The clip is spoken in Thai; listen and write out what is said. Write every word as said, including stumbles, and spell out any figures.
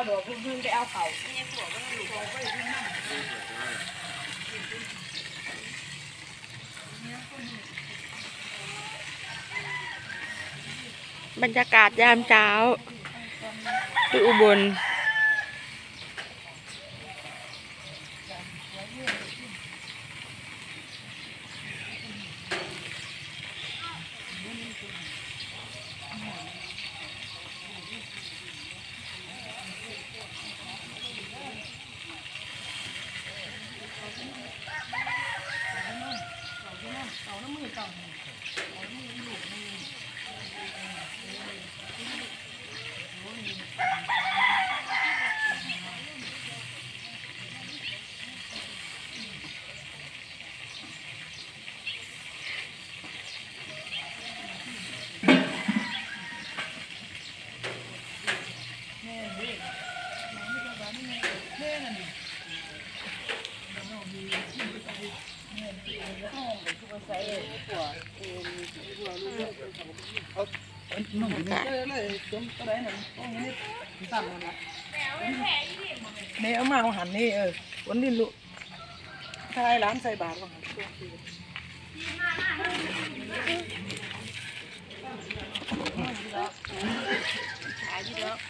ดอกเพิ่งเพิ่งไปเอาเขาบรรยากาศยามเช้าที่อุบลนุ่มเลยเลยจมก็ได้หนึ่งตรงนี้ต่ำนะเนี่ยเอามาหันนี่เออวันนี้ลูกทายร้านใส่บาทว่าหันขายที่แล้ว